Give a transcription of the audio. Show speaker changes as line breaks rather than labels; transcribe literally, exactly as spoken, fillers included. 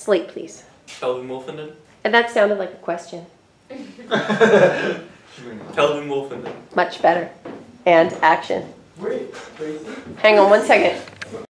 slate, please.
Kelvin Wolfenden.
And that sounded like a question.
Kelvin Wolfenden.
Much better. And action.
Wait, Tracy?
Hang on one second.